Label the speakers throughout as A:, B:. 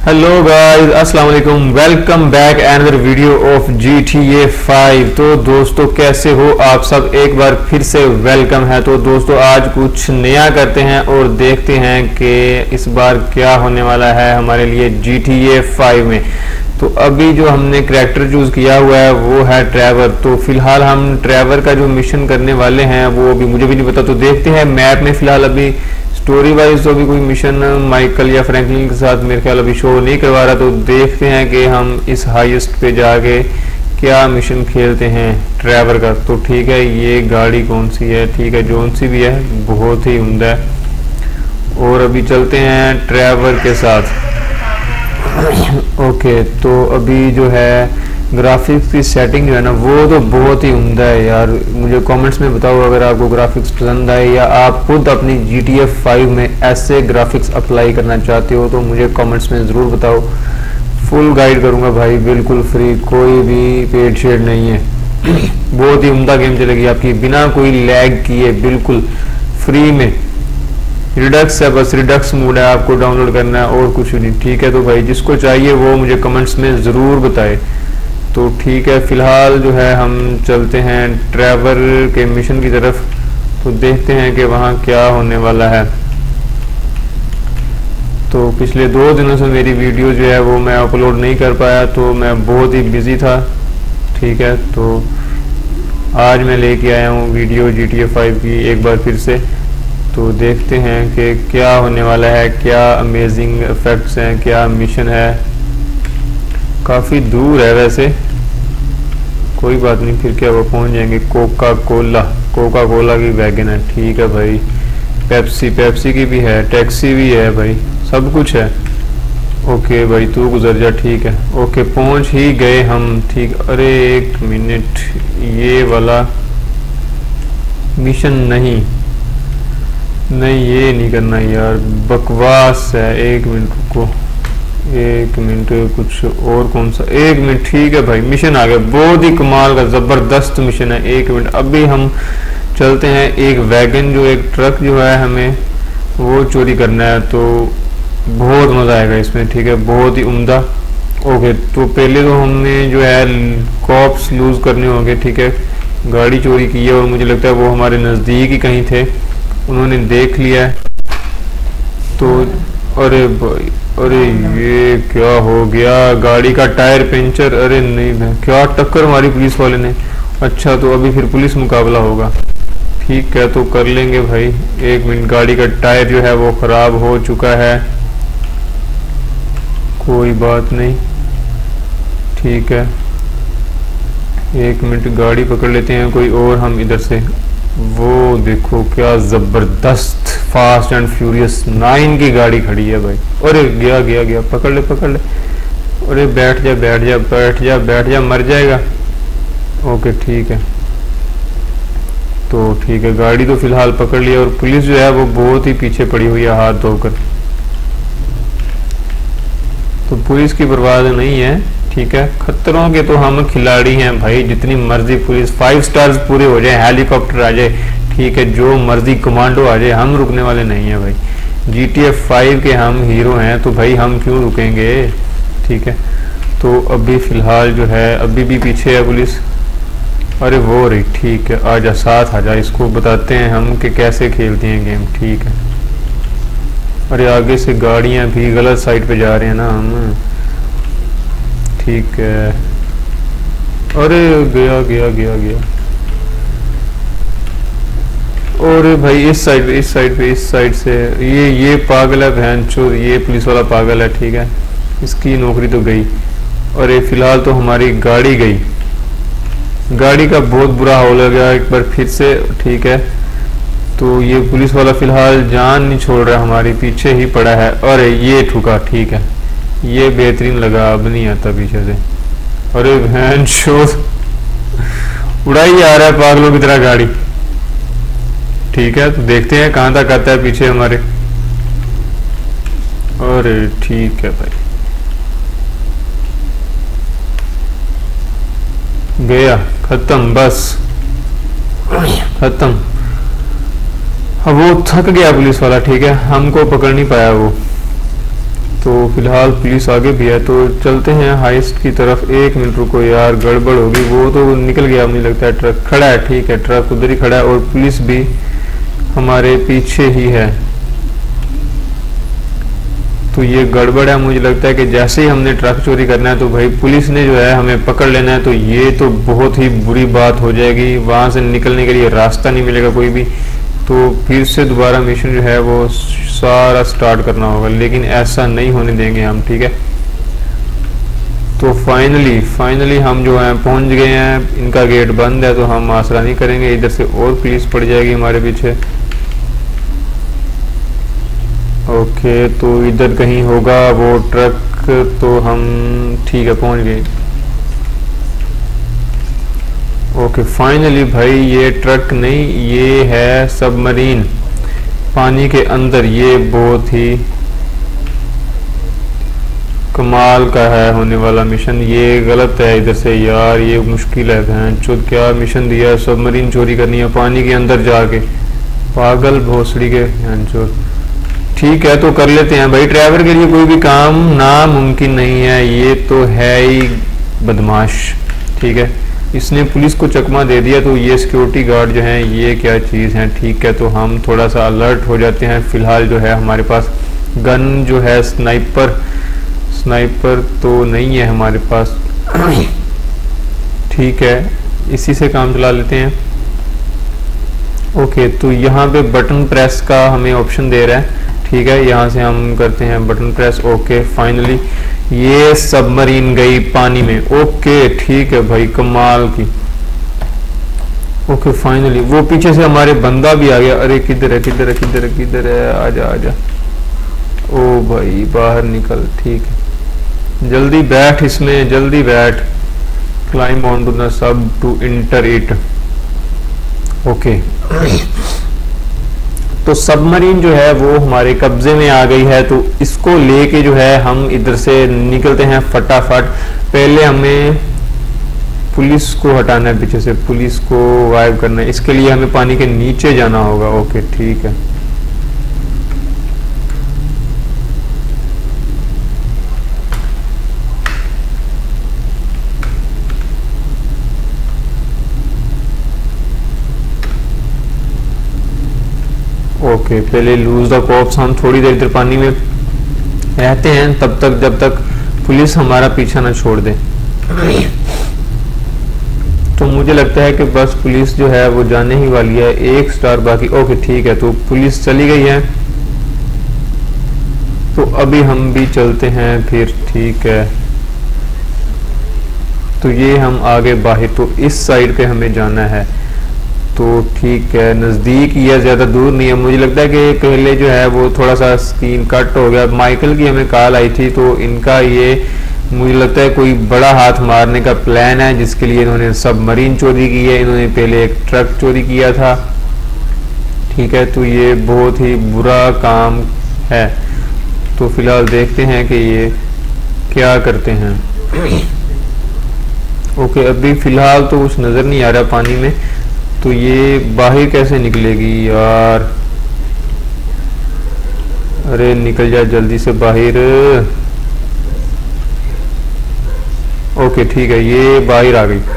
A: Hello guys, अस्सलाम वालेकुम। Welcome back another video of GTA 5। तो दोस्तों कैसे हो आप सब, एक बार फिर से वेलकम है। तो दोस्तों आज कुछ नया करते हैं और देखते हैं कि इस बार क्या होने वाला है हमारे लिए GTA 5 में। तो अभी जो हमने करैक्टर चूज़ किया हुआ है वो है ट्रेवर। तो फिलहाल हम ट्रेवर का जो मिशन करने वाले हैं वो अभी मुझे भी नहीं पता। तो देखते हैं मैप में फिलहाल अभी स्टोरी वाइज तो अभी कोई मिशन माइकल या फ्रैंकलिन के साथ मेरे ख्याल अभी शो नहीं करवा रहा। तो देखते हैं कि हम इस हाईएस्ट पे जाके क्या मिशन खेलते हैं ट्रेवर का। तो ठीक है, ये गाड़ी कौन सी है, ठीक है जोन सी भी है, बहुत ही उम्दा है। और अभी चलते हैं ट्रेवर के साथ। ओके, तो अभी जो है ग्राफिक्स की सेटिंग जो है ना वो तो बहुत ही उम्दा है यार। मुझे कमेंट्स में बताओ अगर आपको ग्राफिक्स पसंद आए या आप खुद अपनी GTA 5 में ऐसे ग्राफिक्स अप्लाई करना चाहते हो तो मुझे कमेंट्स में ज़रूर बताओ। फुल गाइड करूँगा भाई, बिल्कुल फ्री, कोई भी पेड शेड नहीं है। बहुत ही उम्दा गेम चलेगी आपकी बिना कोई लैग किए, बिल्कुल फ्री में। रिडक्स है, बस रिडक्स मोड है, आपको डाउनलोड करना है और कुछ नहीं। ठीक है, तो भाई जिसको चाहिए वो मुझे कमेंट्स में ज़रूर बताए। तो ठीक है, फिलहाल जो है हम चलते हैं ट्रेवर के मिशन की तरफ। तो देखते हैं कि वहाँ क्या होने वाला है। तो पिछले 2 दिनों से मेरी वीडियो जो है वो मैं अपलोड नहीं कर पाया, तो मैं बहुत ही बिजी था। ठीक है, तो आज मैं लेके आया हूँ वीडियो GTA 5 की एक बार फिर से। तो देखते हैं कि क्या होने वाला है, क्या अमेजिंग इफेक्ट्स हैं, क्या मिशन है। काफ़ी दूर है वैसे, कोई बात नहीं, फिर क्या वो पहुंच जाएंगे। कोका कोला की वैगन है, ठीक है भाई। पेप्सी की भी है, टैक्सी भी है भाई, सब कुछ है। ओके भाई तू गुजर जा, ठीक है। ओके पहुंच ही गए हम, ठीक। अरे एक मिनट, ये वाला मिशन नहीं, ये नहीं करना यार, बकवास है। एक मिनट रुको, एक मिनट, कुछ और कौन सा, एक मिनट, ठीक है भाई मिशन आ गया। बहुत ही कमाल का ज़बरदस्त मिशन है। एक मिनट, अभी हम चलते हैं एक वैगन, जो एक ट्रक जो है हमें वो चोरी करना है। तो बहुत मज़ा आएगा इसमें, ठीक है, बहुत ही उम्दा। ओके, तो पहले तो हमने जो है कॉप्स लूज़ करने होंगे, ठीक है। गाड़ी चोरी की है और मुझे लगता है वो हमारे नज़दीक ही कहीं थे, उन्होंने देख लिया है। तो अरे भाई, अरे ये क्या हो गया, गाड़ी का टायर पंचर। अरे नहीं, क्या टक्कर मारी पुलिस वाले ने। अच्छा, तो अभी फिर पुलिस मुकाबला होगा, ठीक है, तो कर लेंगे भाई। एक मिनट, गाड़ी का टायर जो है वो ख़राब हो चुका है, कोई बात नहीं, ठीक है। एक मिनट, गाड़ी पकड़ लेते हैं कोई और हम इधर से। वो देखो क्या ज़बरदस्त फास्ट एंड फ्यूरियस 9 की गाड़ी खड़ी है भाई। अरे गया, पकड़ ले। अरे बैठ जा, मर जाएगा। ओके ठीक है, तो ठीक है, गाड़ी तो फिलहाल पकड़ लिया। और पुलिस जो है वो बहुत ही पीछे पड़ी हुई है हाथ धोकर। तो पुलिस की परवाह नहीं है, ठीक है। खतरों के तो हम खिलाड़ी हैं भाई, जितनी मर्जी पुलिस 5 स्टार्स पूरे हो जाए, हेलीकॉप्टर आ जाए, ठीक है, जो मर्जी कमांडो आ जाए, हम रुकने वाले नहीं हैं भाई। GTA 5 के हम हीरो हैं, तो भाई हम क्यों रुकेंगे, ठीक है। तो अभी फ़िलहाल जो है अभी भी पीछे है पुलिस। अरे वो रही, ठीक है, आजा साथ आजा, इसको बताते हैं हम कि कैसे खेलते हैं गेम, ठीक है। अरे आगे से गाड़ियाँ भी गलत साइड पे जा रहे हैं ना हम, ठीक है। अरे गया। और भाई इस साइड से ये पागल है भैंचोद, ये पुलिस वाला पागल है, ठीक है, इसकी नौकरी तो गई। और ये फिलहाल तो हमारी गाड़ी गई, गाड़ी का बहुत बुरा हाल हो गया एक बार फिर से, ठीक है। तो ये पुलिस वाला फिलहाल जान नहीं छोड़ रहा, हमारी पीछे ही पड़ा है। अरे ये ठुका, ठीक है, ये बेहतरीन लगा, अब नहीं आता पीछे से। अरे भैंचोद, उड़ाई जा रहा है पागलों की तरह गाड़ी, ठीक है। तो देखते हैं कहाँ तक आता है पीछे हमारे। अरे ठीक है भाई, गया, खत्म, बस खत्म। अब वो थक गया पुलिस वाला, ठीक है, हमको पकड़ नहीं पाया वो। तो फिलहाल पुलिस आगे भी है, तो चलते हैं हाइस्ट की तरफ। 1 मिनट रुको यार, गड़बड़ होगी। वो तो निकल गया मुझे लगता है, ट्रक खड़ा है। ठीक है, ट्रक उधर ही खड़ा है और पुलिस भी हमारे पीछे ही है। तो ये गड़बड़ है, मुझे लगता है कि जैसे ही हमने ट्रक चोरी करना है तो भाई पुलिस ने जो है हमें पकड़ लेना है। तो ये तो बहुत ही बुरी बात हो जाएगी, वहां से निकलने के लिए रास्ता नहीं मिलेगा कोई भी। तो फिर से दोबारा मिशन जो है वो सारा स्टार्ट करना होगा, लेकिन ऐसा नहीं होने देंगे हम। ठीक है, तो फाइनली हम जो है पहुंच गए हैं। इनका गेट बंद है तो हम आसरा नहीं करेंगे, इधर से और पुलिस पड़ जाएगी हमारे पीछे। ओके, तो इधर कहीं होगा वो ट्रक, तो हम ठीक है पहुंच गए। ओके फाइनली भाई, ये ट्रक नहीं, ये है सबमरीन पानी के अंदर। ये बहुत ही कमाल का है होने वाला मिशन। ये गलत है इधर से यार, ये मुश्किल है। भैंचोद क्या मिशन दिया है, सबमरीन चोरी करनी है पानी के अंदर जाके, पागल भोसड़ी के भैंचोद। ठीक है, तो कर लेते हैं भाई। ड्राइवर के लिए कोई भी काम नामुमकिन नहीं है, ये तो है ही बदमाश। ठीक है, इसने पुलिस को चकमा दे दिया, तो ये सिक्योरिटी गार्ड जो हैं ये क्या चीज़ है। ठीक है, तो हम थोड़ा सा अलर्ट हो जाते हैं। फिलहाल जो है हमारे पास गन जो है स्नाइपर तो नहीं है हमारे पास। ठीक है, इसी से काम चला लेते हैं। ओके, तो यहाँ पे बटन प्रेस का हमें ऑप्शन दे रहा है। ठीक है, यहाँ से हम करते हैं बटन प्रेस। ओके फाइनली ये सबमरीन गई पानी में। ओके ठीक है भाई, कमाल की। ओके फाइनली वो पीछे से हमारे बंदा भी आ गया। अरे किधर है, किधर है, किधर है, किधर है, आजा आजा। ओ भाई बाहर निकल। ठीक है, जल्दी बैठ इसमें, जल्दी बैठ। Climb on to the sub to enter it. Okay, तो सबमरीन जो है वो हमारे कब्जे में आ गई है, तो इसको लेके जो है हम इधर से निकलते हैं फटाफट। पहले हमें पुलिस को हटाना है, पीछे से पुलिस को गायब करना है। इसके लिए हमें पानी के नीचे जाना होगा। ओके ठीक है, ओके पहले लूज द कॉप्स। हम थोड़ी देर इधर पानी में रहते हैं तब तक, जब तक पुलिस हमारा पीछा ना छोड़ दे। तो मुझे लगता है कि बस पुलिस जो है वो जाने ही वाली है, 1 स्टार बाकी। ओके ठीक है, तो पुलिस चली गई है, तो अभी हम भी चलते हैं फिर। ठीक है, तो ये हम आगे बाहर, तो इस साइड पे हमें जाना है। तो ठीक है, नज़दीक या ज़्यादा दूर नहीं है। मुझे लगता है कि पहले जो है वो थोड़ा सा स्क्रीन कट हो गया। माइकल की हमें कॉल आई थी, तो इनका ये मुझे लगता है कोई बड़ा हाथ मारने का प्लान है, जिसके लिए इन्होंने सबमरीन चोरी की है। इन्होंने पहले एक ट्रक चोरी किया था। ठीक है, तो ये बहुत ही बुरा काम है। तो फिलहाल देखते हैं कि ये क्या करते हैं। ओके, अभी फिलहाल तो कुछ नज़र नहीं आ रहा पानी में। तो ये बाहर कैसे निकलेगी यार? अरे निकल जा जल्दी से बाहर। ओके ठीक है, ये बाहर आ गई।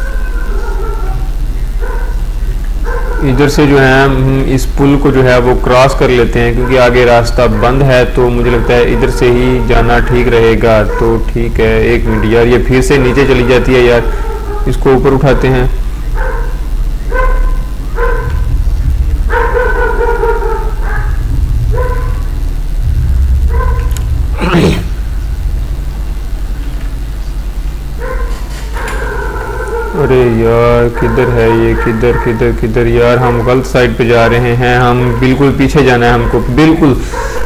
A: इधर से जो है हम इस पुल को जो है वो क्रॉस कर लेते हैं, क्योंकि आगे रास्ता बंद है। तो मुझे लगता है इधर से ही जाना ठीक रहेगा। तो ठीक है, 1 मिनट यार, ये फिर से नीचे चली जाती है यार। इसको ऊपर उठाते हैं। अरे यार किधर है ये, किधर किधर किधर यार, हम गलत साइड पे जा रहे हैं। हम बिल्कुल पीछे जाना है हमको, बिल्कुल।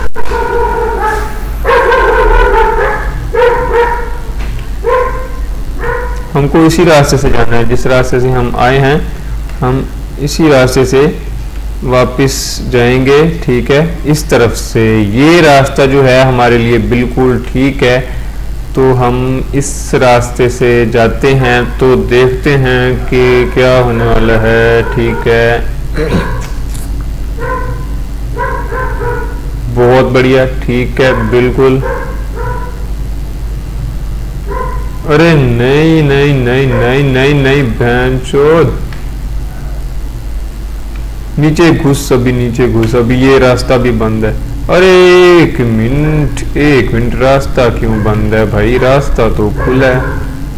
A: हमको इसी रास्ते से जाना है, जिस रास्ते से हम आए हैं। हम इसी रास्ते से वापस जाएंगे। ठीक है, इस तरफ से ये रास्ता जो है हमारे लिए बिल्कुल ठीक है। तो हम इस रास्ते से जाते हैं, तो देखते हैं कि क्या होने वाला है। ठीक है, बहुत बढ़िया। ठीक है, बिल्कुल अरे नहीं नहीं नहीं नहीं नहीं नहीं भैंचोद, नीचे घुस, अभी नीचे घुस, अभी ये रास्ता भी बंद है। अरे एक मिनट, रास्ता क्यों बंद है भाई? रास्ता तो खुला है।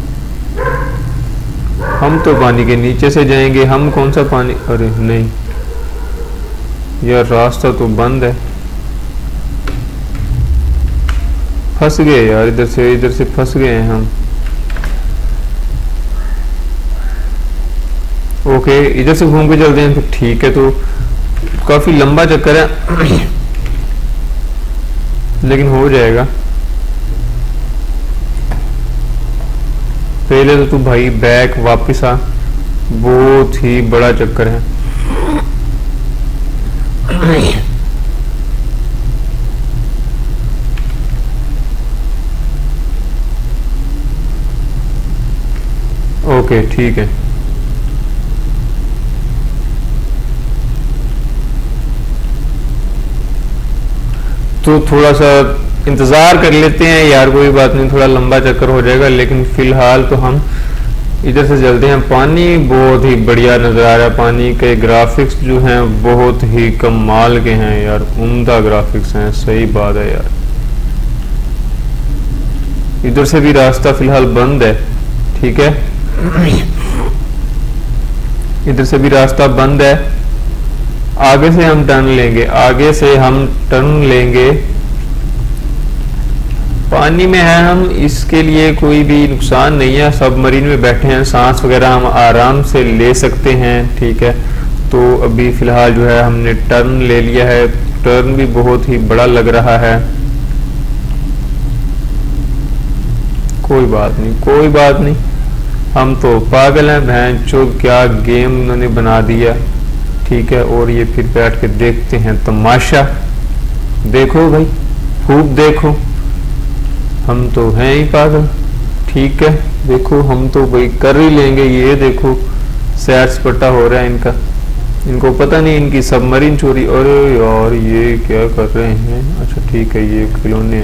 A: हम तो पानी के नीचे से जाएंगे, हम कौन सा पानी? अरे नहीं यार, रास्ता तो बंद है। फंस गए यार, इधर से फंस गए हैं हम। ओके, इधर से घूम के चलते हैं फिर। ठीक है, तो काफी लंबा चक्कर है लेकिन हो जाएगा। पहले तो तू भाई बैक वापस आ, बहुत ही बड़ा चक्कर है। ओके ठीक है, तो थोड़ा सा इंतज़ार कर लेते हैं यार, कोई बात नहीं, थोड़ा लंबा चक्कर हो जाएगा, लेकिन फ़िलहाल तो हम इधर से चलते हैं। पानी बहुत ही बढ़िया नज़र आ रहा है, पानी के ग्राफिक्स जो हैं बहुत ही कमाल के हैं यार, उम्दा ग्राफिक्स हैं, सही बात है यार। इधर से भी रास्ता फ़िलहाल बंद है, ठीक है, इधर से भी रास्ता बंद है। आगे से हम टर्न लेंगे, आगे से हम टर्न लेंगे। पानी में है हम, इसके लिए कोई भी नुकसान नहीं है। सबमरीन में बैठे हैं, सांस वगैरह हम आराम से ले सकते हैं, ठीक है। तो अभी फ़िलहाल जो है हमने टर्न ले लिया है, टर्न भी बहुत ही बड़ा लग रहा है। कोई बात नहीं, कोई बात नहीं, हम तो पागल हैं भैंचो, क्या गेम उन्होंने बना दिया, ठीक है। और ये फिर बैठ के देखते हैं तमाशा। देखो भाई, खूब देखो, हम तो हैं ही पागल, ठीक है। देखो हम तो भाई कर ही लेंगे। ये देखो सैर सपाटा हो रहा है इनका, इनको पता नहीं इनकी सबमरीन चोरी। अरे यार ये क्या कर रहे हैं? अच्छा ठीक है, ये खिलौने,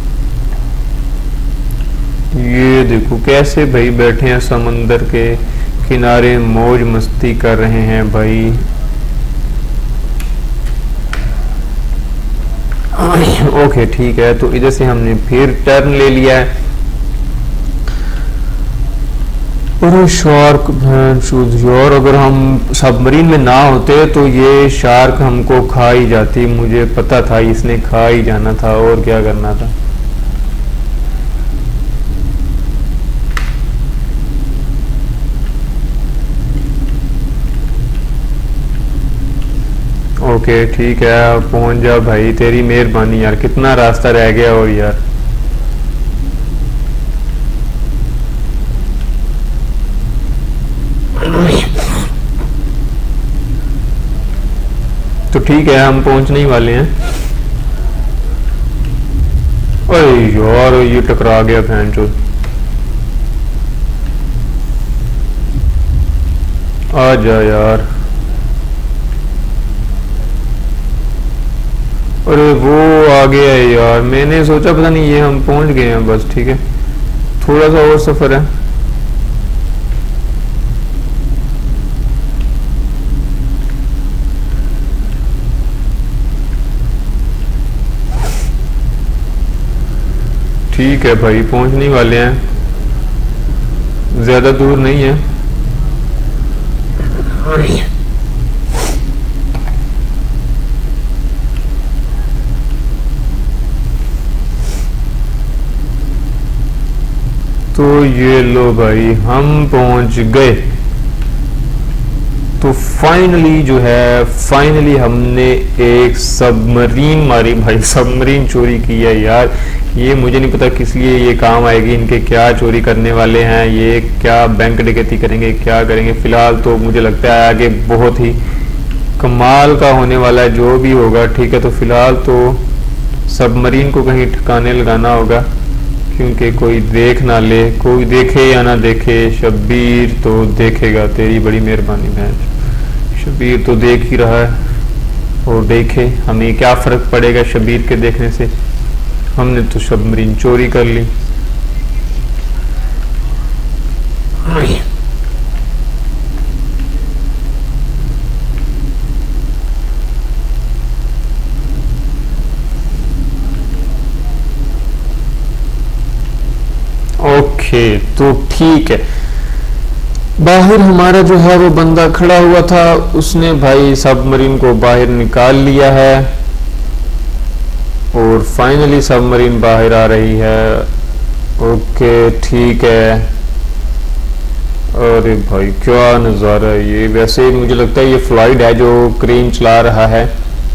A: ये देखो कैसे भाई बैठे हैं समंदर के किनारे, मौज मस्ती कर रहे हैं भाई। ओके ठीक है, तो इधर से हमने फिर टर्न ले लिया है। अरे शार्क यार, अगर हम सबमरीन में ना होते तो ये शार्क हमको खा ही जाती, मुझे पता था इसने खा ही जाना था, और क्या करना था। ओके ठीक है, पहुंच जा भाई, तेरी मेहरबानी यार। कितना रास्ता रह गया और यार, तो ठीक है हम पहुंचने ही वाले हैं। अरे यार ये टकरा गया भैंचोद, आ जा यार। अरे वो आ गया है यार, मैंने सोचा पता नहीं ये हम पहुंच गए हैं बस, ठीक है। थोड़ा सा और सफर है। ठीक है भाई, पहुंचने वाले हैं, ज्यादा दूर नहीं है। तो ये लो भाई, हम पहुंच गए। तो फाइनली जो है, फाइनली हमने एक सबमरीन मारी भाई, सबमरीन चोरी की है यार। ये मुझे नहीं पता किस लिए ये काम आएगी, इनके क्या चोरी करने वाले हैं, ये क्या बैंक डकैती करेंगे, क्या करेंगे। फिलहाल तो मुझे लगता है आगे बहुत ही कमाल का होने वाला है, जो भी होगा, ठीक है। तो फिलहाल तो सबमरीन को कहीं ठिकाने लगाना होगा, क्योंकि कोई देख ना ले, कोई देखे या ना देखे, शब्बीर तो देखेगा। तेरी बड़ी मेहरबानी बहन, शब्बीर तो देख ही रहा है, और देखे, हमें क्या फ़र्क पड़ेगा शब्बीर के देखने से, हमने तो सबमरीन चोरी कर ली। ओके, तो ठीक है। बाहर हमारा जो है वो बंदा खड़ा हुआ था, उसने भाई सबमरीन को बाहर निकाल लिया है और फाइनली सबमरीन बाहर आ रही है। ओके ठीक है। अरे भाई क्या नज़ारा है ये। वैसे मुझे लगता है ये फ्लाइट है जो क्रेन चला रहा है।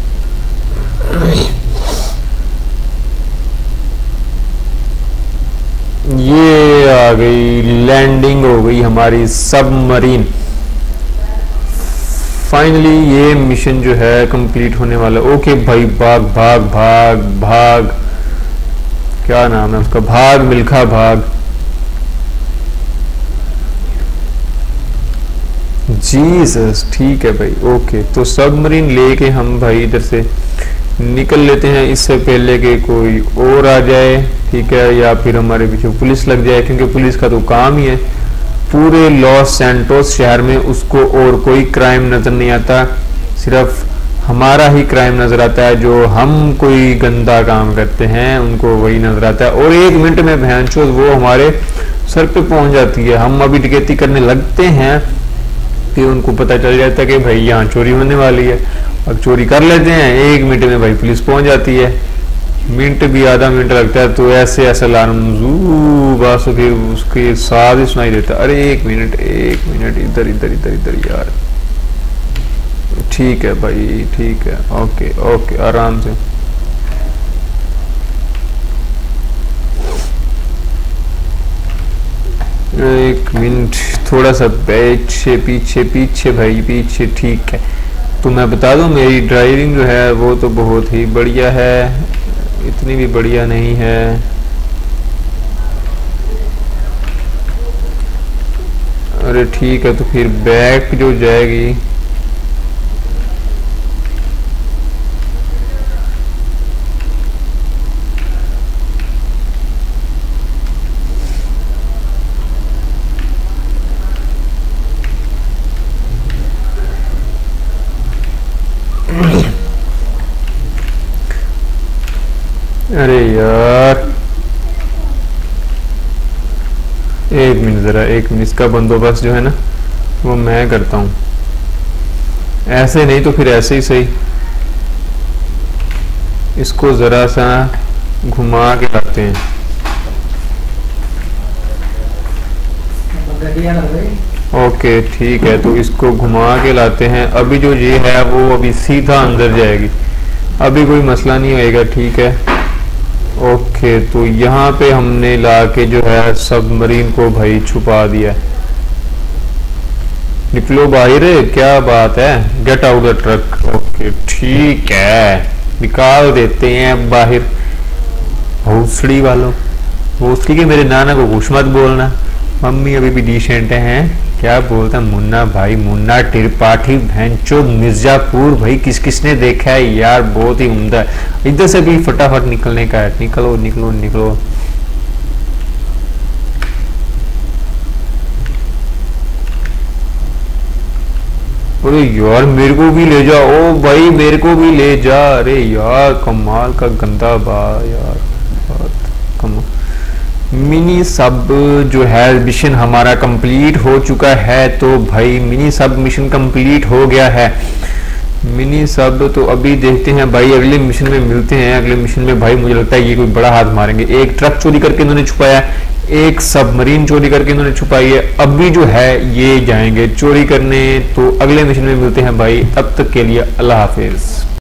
A: ये आ गई, लैंडिंग हो गई हमारी सबमरीन। फाइनली ये मिशन जो है कंप्लीट होने वाला। ओके भाई, भाग भाग भाग भाग, क्या नाम है उसका, भाग मिल्खा भाग। जीसस, ठीक है भाई। ओके, तो सबमरीन लेके हम भाई इधर से निकल लेते हैं, इससे पहले कि कोई और आ जाए, ठीक है, या फिर हमारे पीछे पुलिस लग जाए, क्योंकि पुलिस का तो काम ही है। पूरे लॉस सैंटोस शहर में उसको और कोई क्राइम नजर नहीं आता, सिर्फ हमारा ही क्राइम नजर आता है। जो हम कोई गंदा काम करते हैं उनको वही नजर आता है, और 1 मिनट में भैंचोद वो हमारे सर पे पहुंच जाती है। हम अभी डकैती करने लगते हैं कि उनको पता चल जाता है कि भाई यहाँ चोरी होने वाली है, अब चोरी कर लेते हैं। 1 मिनट में भाई पुलिस पहुंच जाती है, मिनट भी आधा मिनट लगता है, तो ऐसे ऐसे अलार्म बस फिर उसके साथ ही सुनाई देता। अरे 1 मिनट इधर इधर इधर इधर यार। ठीक है भाई, ठीक है, ओके ओके, आराम से। एक मिनट, थोड़ा सा पीछे पीछे पीछे भाई, पीछे। ठीक है, तो मैं बता दूं मेरी ड्राइविंग जो है वो तो बहुत ही बढ़िया है, इतनी भी बढ़िया नहीं है। अरे ठीक है, तो फिर बैक जो जाएगी, अरे यार 1 मिनट, जरा 1 मिनट, इसका बंदोबस्त जो है ना वो मैं करता हूँ। ऐसे नहीं तो फिर ऐसे ही सही। इसको जरा सा घुमा के लाते हैं। ओके ठीक है, तो इसको घुमा के लाते हैं। अभी जो ये है वो अभी सीधा अंदर जाएगी, अभी कोई मसला नहीं होएगा, ठीक है। ओके, तो यहाँ पे हमने लाके जो है सबमरीन को भाई छुपा दिया। निकलो बाहर, क्या बात है, get out the truck. Okay ठीक है, निकाल देते हैं बाहर। भोसड़ी वालों, भोसड़ी के मेरे नाना को कुछ मत बोलना, मम्मी अभी भी डिसेंट हैं। क्या बोलता मुन्ना भाई, मुन्ना त्रिपाठी भैंचो मिर्जापुर भाई, किस किसने देखा है यार, बहुत ही उम्दा है। इधर से भी फटाफट निकलने का है, निकलो निकलो निकलो। अरे यार मेरे को भी ले जा, ओ भाई मेरे को भी ले जा। अरे यार कमाल का गंदा बा यार, कमाल। मिनी सब जो है मिशन हमारा कंप्लीट हो चुका है, तो भाई मिनी सब मिशन कंप्लीट हो गया है। मिनी सब तो अभी देखते हैं भाई, अगले मिशन में मिलते हैं। अगले मिशन में भाई मुझे लगता है ये कोई बड़ा हाथ मारेंगे। एक ट्रक चोरी करके इन्होंने छुपाया, एक सबमरीन चोरी करके इन्होंने छुपाई है, अभी जो है ये जाएंगे चोरी करने। तो अगले मिशन में मिलते हैं भाई, तब तक के लिए अल्लाह हाफिज।